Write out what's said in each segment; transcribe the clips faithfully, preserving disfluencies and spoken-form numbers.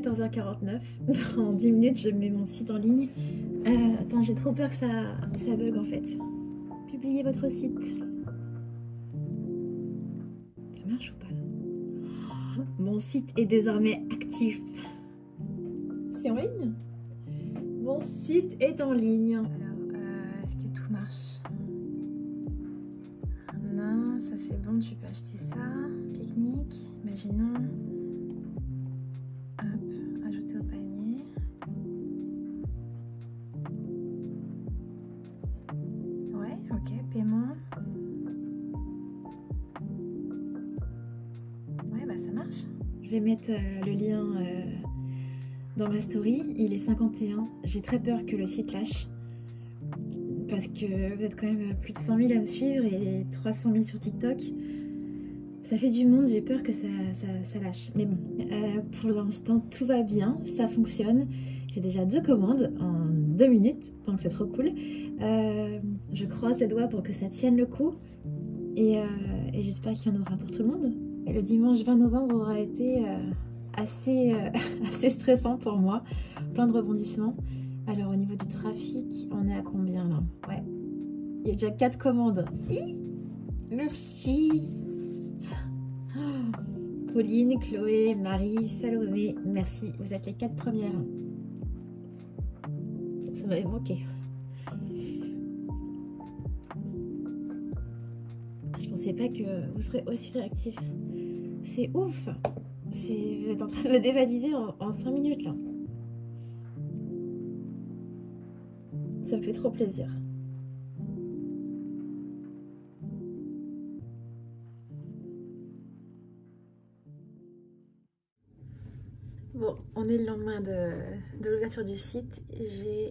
quatorze heures quarante-neuf. Dans dix minutes, je mets mon site en ligne. Euh, attends, j'ai trop peur que ça, ça bug en fait. Publiez votre site. Ça marche ou pas là? Mon site est désormais actif. C'est en ligne? Mon site est en ligne. Alors, euh, est-ce que tout marche? Non, ça c'est bon, tu peux acheter ça. Pique-nique, imaginons. Hop, ajouter au panier. Ouais, ok, paiement. Ouais, bah ça marche. Je vais mettre euh, le lien euh, dans ma story. Il est cinquante et un. J'ai très peur que le site lâche. Parce que vous êtes quand même plus de cent mille à me suivre et trois cent mille sur TikTok. Ça fait du monde, j'ai peur que ça, ça, ça lâche. Mais bon, euh, pour l'instant, tout va bien, ça fonctionne. J'ai déjà deux commandes en deux minutes, donc c'est trop cool. Euh, je croise les doigts pour que ça tienne le coup. Et, euh, et j'espère qu'il y en aura pour tout le monde. Et le dimanche vingt novembre aura été euh, assez, euh, assez stressant pour moi. Plein de rebondissements. Alors au niveau du trafic, on est à combien là? Ouais, il y a déjà quatre commandes. Merci. Pauline, Chloé, Marie, Salomé, merci. Vous êtes les quatre premières. Ça m'avait manqué. Je pensais pas que vous serez aussi réactifs. C'est ouf. Vous êtes en train de me dévaliser en, en cinq minutes là. Ça me fait trop plaisir. Bon, on est le lendemain de, de l'ouverture du site. J'ai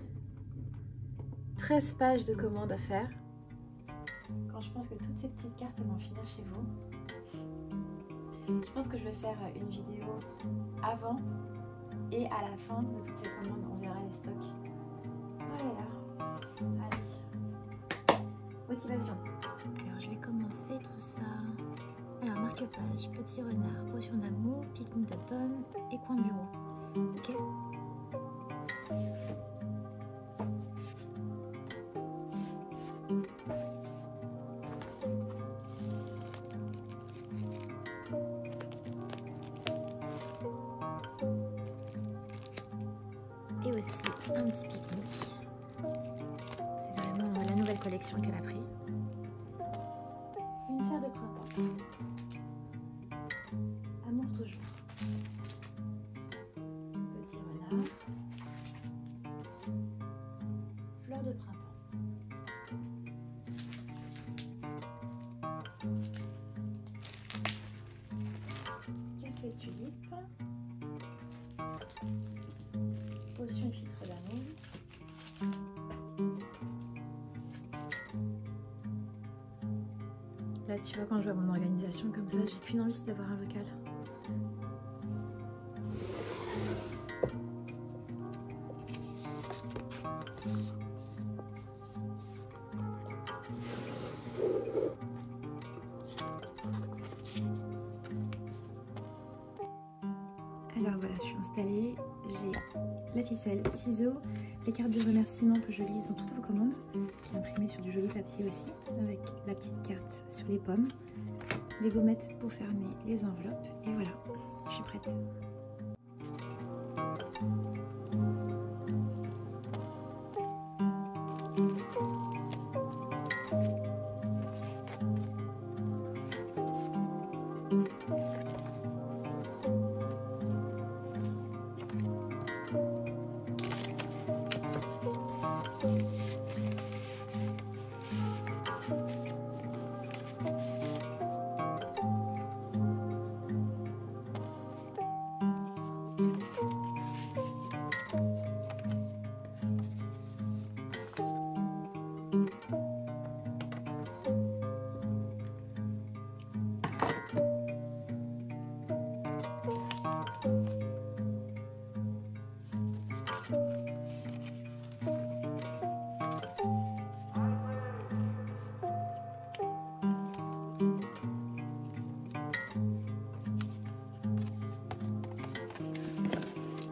treize pages de commandes à faire. Quand je pense que toutes ces petites cartes vont finir chez vous, je pense que je vais faire une vidéo avant et à la fin de toutes ces commandes. On verra les stocks. Voilà. Allez. Motivation. Alors je vais commencer tout ça. Alors marque-page, petit renard, potion d'amour, pique-nique d'automne et coin bureau. Ok. Et aussi un petit pique-nique. C'est vraiment la nouvelle collection qu'elle a pris. Une serre de printemps. Amour toujours. Petit renard. Fleur de printemps. Café tulipe. Potion filtre d'amour. Là, tu vois, quand je vois mon organisation comme ça, j'ai qu'une envie, c'est d'avoir un local. Alors voilà, je suis installée. J'ai la ficelle, ciseaux, les cartes de remerciement que je lise dans toutes vos commandes. J'ai imprimé sur du joli papier aussi, avec la petite carte sur les pommes, les gommettes pour fermer les enveloppes. Et voilà, je suis prête.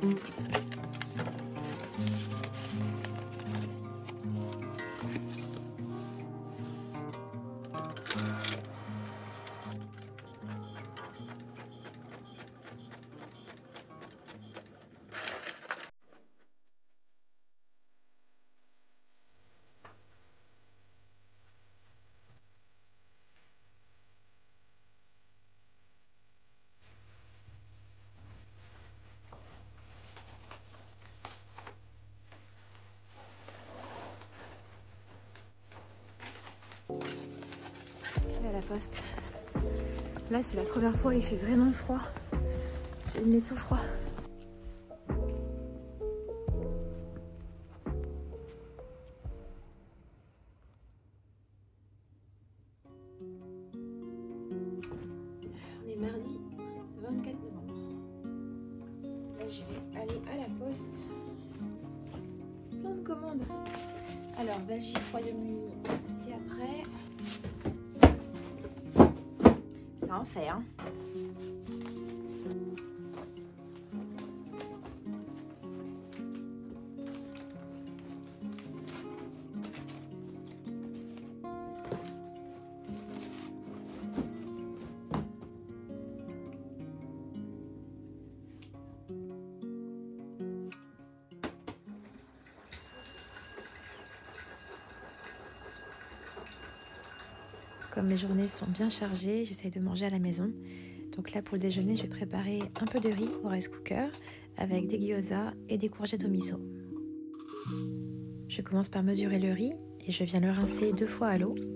Je vais à la poste. Là, c'est la première fois où il fait vraiment froid. J'ai le nez tout froid. On est mardi vingt-quatre novembre. Là, je vais aller à la poste. Plein de commandes. Alors, Belgique, Royaume-Uni, c'est après. Ça en fait, hein. Comme mes journées sont bien chargées, j'essaye de manger à la maison. Donc là, pour le déjeuner, je vais préparer un peu de riz au rice cooker avec des gyoza et des courgettes au miso. Je commence par mesurer le riz et je viens le rincer deux fois à l'eau.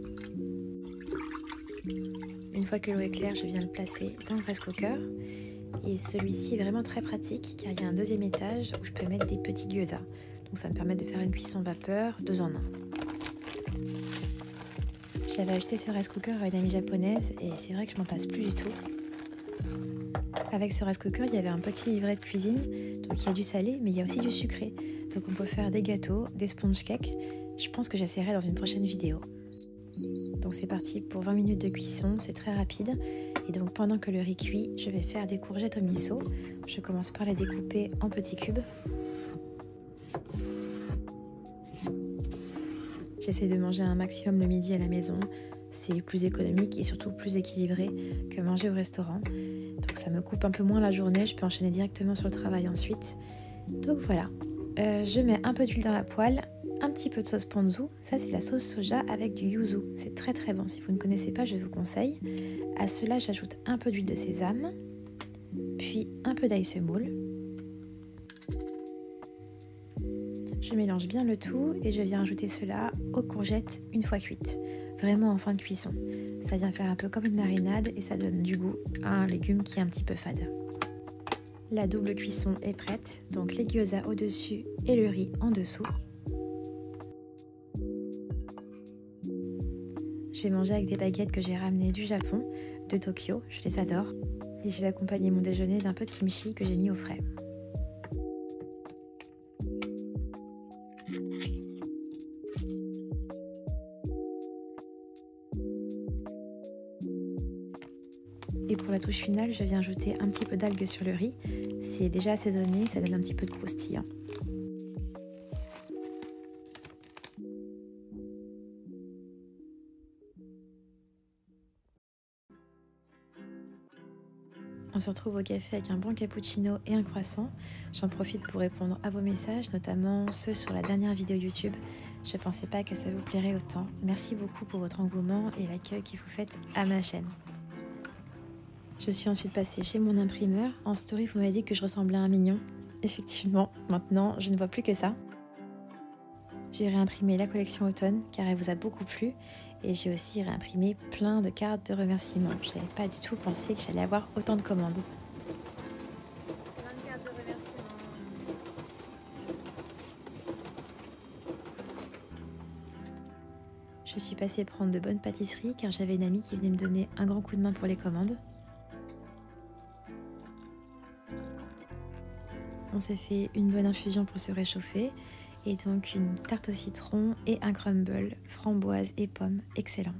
Une fois que l'eau est claire, je viens le placer dans le rice cooker. Et celui-ci est vraiment très pratique car il y a un deuxième étage où je peux mettre des petits gyoza. Donc ça me permet de faire une cuisson vapeur deux en un. J'avais acheté ce rice cooker à une amie japonaise et c'est vrai que je m'en passe plus du tout. Avec ce rice cooker, il y avait un petit livret de cuisine, donc il y a du salé, mais il y a aussi du sucré. Donc on peut faire des gâteaux, des sponge cakes. Je pense que j'essaierai dans une prochaine vidéo. Donc c'est parti pour vingt minutes de cuisson, c'est très rapide. Et donc pendant que le riz cuit, je vais faire des courgettes au miso. Je commence par les découper en petits cubes. J'essaie de manger un maximum le midi à la maison. C'est plus économique et surtout plus équilibré que manger au restaurant. Donc ça me coupe un peu moins la journée, je peux enchaîner directement sur le travail ensuite. Donc voilà, euh, je mets un peu d'huile dans la poêle, un petit peu de sauce ponzu. Ça c'est la sauce soja avec du yuzu, c'est très très bon. Si vous ne connaissez pas, je vous conseille. À cela j'ajoute un peu d'huile de sésame, puis un peu d'ail semoule. Je mélange bien le tout et je viens ajouter cela aux courgettes une fois cuites, vraiment en fin de cuisson. Ça vient faire un peu comme une marinade et ça donne du goût à un légume qui est un petit peu fade. La double cuisson est prête, donc les gyoza au-dessus et le riz en dessous. Je vais manger avec des baguettes que j'ai ramenées du Japon, de Tokyo, je les adore. Et je vais accompagner mon déjeuner d'un peu de kimchi que j'ai mis au frais. Et pour la touche finale, je viens ajouter un petit peu d'algues sur le riz. C'est déjà assaisonné, ça donne un petit peu de croustillant. On se retrouve au café avec un bon cappuccino et un croissant. J'en profite pour répondre à vos messages, notamment ceux sur la dernière vidéo YouTube. Je ne pensais pas que ça vous plairait autant. Merci beaucoup pour votre engouement et l'accueil que vous faites à ma chaîne. Je suis ensuite passée chez mon imprimeur. En story, vous m'avez dit que je ressemblais à un mignon. Effectivement, maintenant, je ne vois plus que ça. J'ai réimprimé la collection automne car elle vous a beaucoup plu. Et j'ai aussi réimprimé plein de cartes de remerciements. Je n'avais pas du tout pensé que j'allais avoir autant de commandes. Plein de cartes de remerciements. Je suis passée prendre de bonnes pâtisseries car j'avais une amie qui venait me donner un grand coup de main pour les commandes. On s'est fait une bonne infusion pour se réchauffer. Et donc une tarte au citron et un crumble, framboise et pommes, excellent.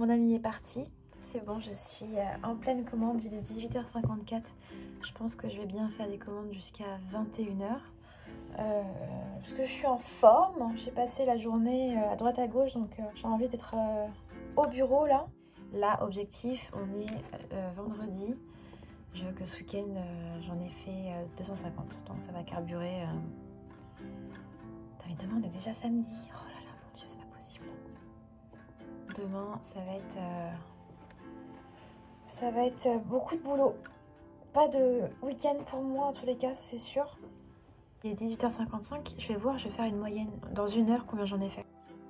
Mon ami est parti. C'est bon, je suis en pleine commande. Il est dix-huit heures cinquante-quatre. Je pense que je vais bien faire des commandes jusqu'à vingt et une heures. Euh, parce que je suis en forme. J'ai passé la journée à droite à gauche, donc euh, j'ai envie d'être euh, au bureau là. Là, objectif, on est euh, vendredi. Je veux que ce week-end, euh, j'en ai fait euh, deux cent cinquante. Donc ça va carburer. Euh... Putain, mais demain, on est déjà samedi. Oh là là, mon Dieu, c'est pas possible. Demain, ça va être... Euh... Ça va être beaucoup de boulot. Pas de week-end pour moi, en tous les cas, c'est sûr. Il est dix-huit heures cinquante-cinq. Je vais voir, je vais faire une moyenne. Dans une heure, combien j'en ai fait.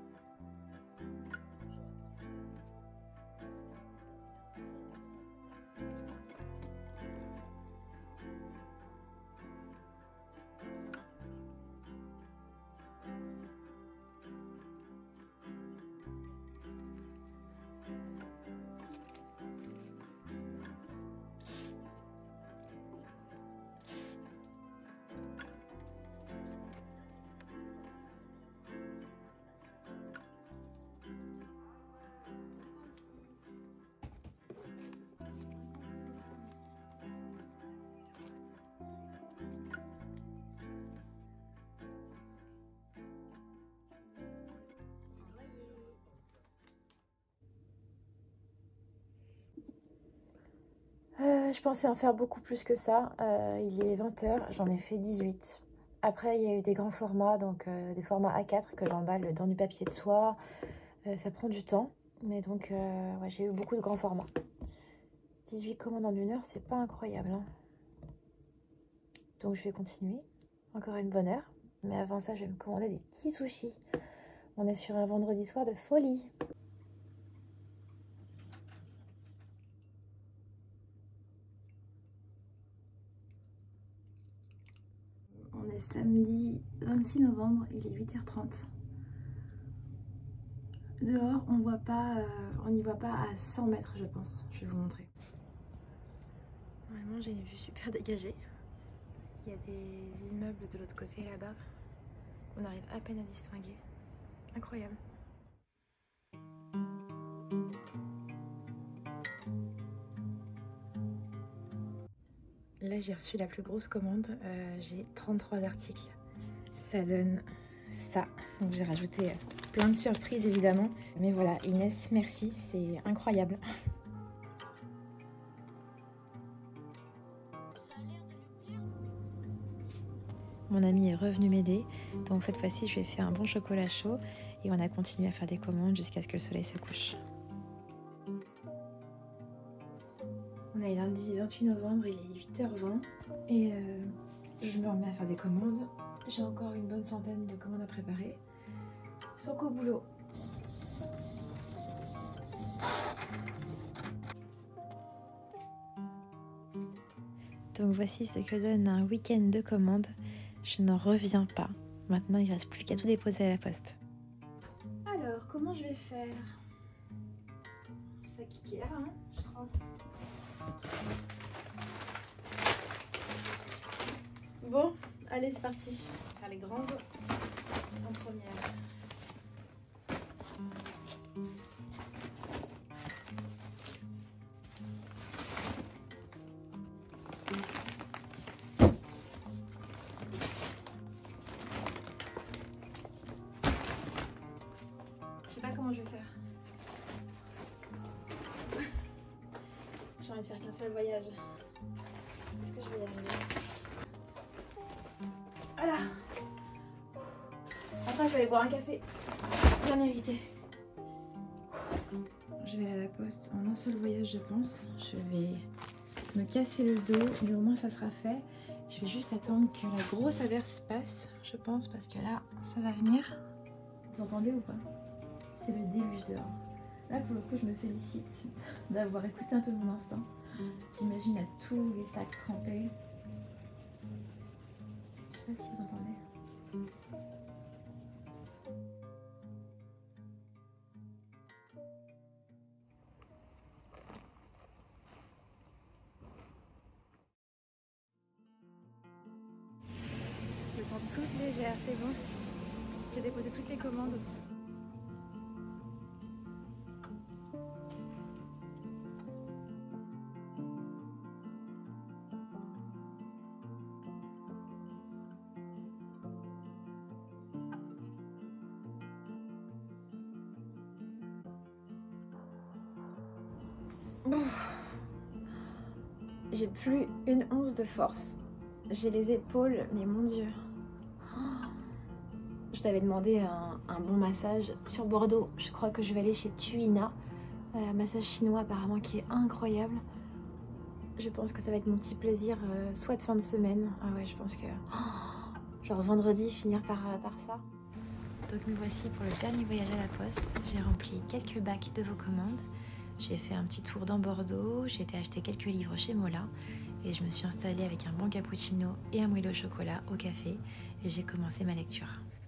Euh, je pensais en faire beaucoup plus que ça. Euh, il est vingt heures, j'en ai fait dix-huit. Après, il y a eu des grands formats, donc euh, des formats A quatre que j'emballe dans du papier de soie. Euh, ça prend du temps, mais donc euh, ouais, j'ai eu beaucoup de grands formats. dix-huit commandes en une heure, c'est pas incroyable. Hein. Donc je vais continuer. Encore une bonne heure. Mais avant ça, je vais me commander des petits sushis. On est sur un vendredi soir de folie. On est samedi vingt-six novembre, il est huit heures trente. Dehors, on voit pas, euh, on n'y voit pas à cent mètres, je pense. Je vais vous montrer. Vraiment, j'ai une vue super dégagée. Il y a des immeubles de l'autre côté là-bas. On arrive à peine à distinguer. Incroyable. Là, j'ai reçu la plus grosse commande. Euh, j'ai trente-trois articles. Ça donne ça. Donc, j'ai rajouté plein de surprises, évidemment. Mais voilà, Inès, merci. C'est incroyable. Mon ami est revenu m'aider. Donc, cette fois-ci, je lui ai fait un bon chocolat chaud. Et on a continué à faire des commandes jusqu'à ce que le soleil se couche. On est lundi vingt-huit novembre, il est huit heures vingt et euh, je me remets à faire des commandes. J'ai encore une bonne centaine de commandes à préparer. Donc au boulot. Donc voici ce que donne un week-end de commandes. Je n'en reviens pas. Maintenant, il ne reste plus qu'à tout déposer à la poste. Alors, comment je vais faire? Ça qui est là, hein, je crois. Bon, allez, c'est parti. On va faire les grandes en première. Je sais pas comment je vais faire. J'ai envie de faire qu'un seul voyage. Est-ce que je vais y arriver? Voilà. Après, je vais aller boire un café. Bien mérité. Je vais aller à la poste en un seul voyage, je pense. Je vais me casser le dos, mais au moins ça sera fait. Je vais juste attendre que la grosse averse passe, je pense, parce que là, ça va venir. Vous entendez ou pas? C'est le déluge dehors. Là, pour le coup, je me félicite d'avoir écouté un peu mon instinct. J'imagine à tous les sacs trempés. Je sais pas si vous entendez. Je me sens toute légère, c'est bon. J'ai déposé toutes les commandes. J'ai plus une once de force. J'ai les épaules, mais mon Dieu. Je t'avais demandé un, un bon massage sur Bordeaux. Je crois que je vais aller chez Tuina. Un massage chinois apparemment qui est incroyable. Je pense que ça va être mon petit plaisir, euh, soit de fin de semaine. Ah ouais, je pense que... Oh, genre vendredi, finir par, par ça. Donc nous voici pour le dernier voyage à la poste. J'ai rempli quelques bacs de vos commandes. J'ai fait un petit tour dans Bordeaux. J'ai été acheter quelques livres chez Mola. Et je me suis installée avec un bon cappuccino et un moelleux au chocolat au café. Et j'ai commencé ma lecture.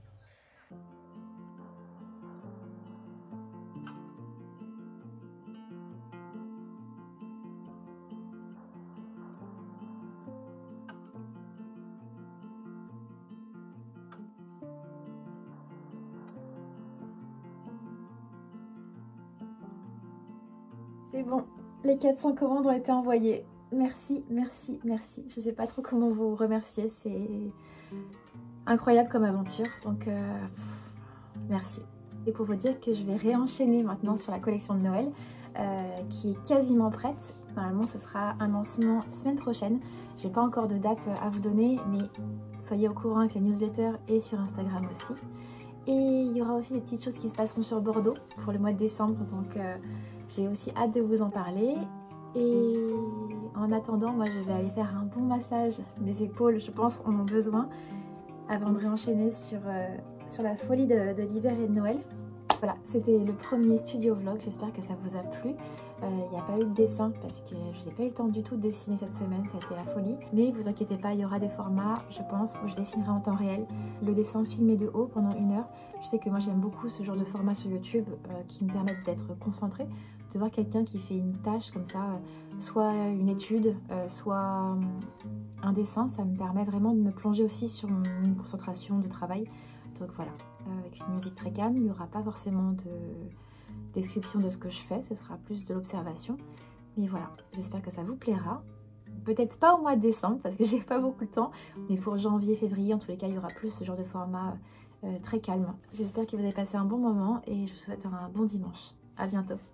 C'est bon, les quatre cents commandes ont été envoyées. Merci, merci, merci. Je sais pas trop comment vous remercier, c'est incroyable comme aventure, donc euh, merci. Et pour vous dire que je vais réenchaîner maintenant sur la collection de Noël, euh, qui est quasiment prête. Normalement, ce sera un lancement semaine prochaine. J'ai pas encore de date à vous donner, mais soyez au courant avec les newsletters et sur Instagram aussi. Et il y aura aussi des petites choses qui se passeront sur Bordeaux pour le mois de décembre, donc euh, j'ai aussi hâte de vous en parler. Et en attendant, moi je vais aller faire un bon massage. Mes épaules, je pense, en ont besoin avant de réenchaîner sur, euh, sur la folie de, de l'hiver et de Noël. Voilà, c'était le premier studio vlog, j'espère que ça vous a plu. Il euh, n'y a pas eu de dessin parce que je n'ai pas eu le temps du tout de dessiner cette semaine, ça a été la folie. Mais vous inquiétez pas, il y aura des formats, je pense, où je dessinerai en temps réel. Le dessin filmé de haut pendant une heure. Je sais que moi j'aime beaucoup ce genre de format sur YouTube euh, qui me permettent d'être concentrée. De voir quelqu'un qui fait une tâche comme ça, euh, soit une étude, euh, soit euh, un dessin, ça me permet vraiment de me plonger aussi sur mon, une concentration de travail. Donc voilà, euh, avec une musique très calme, il n'y aura pas forcément de description de ce que je fais, ce sera plus de l'observation. Mais voilà, j'espère que ça vous plaira. Peut-être pas au mois de décembre parce que j'ai pas beaucoup de temps, mais pour janvier, février, en tous les cas, il y aura plus ce genre de format euh, très calme. J'espère que vous avez passé un bon moment et je vous souhaite un bon dimanche. À bientôt.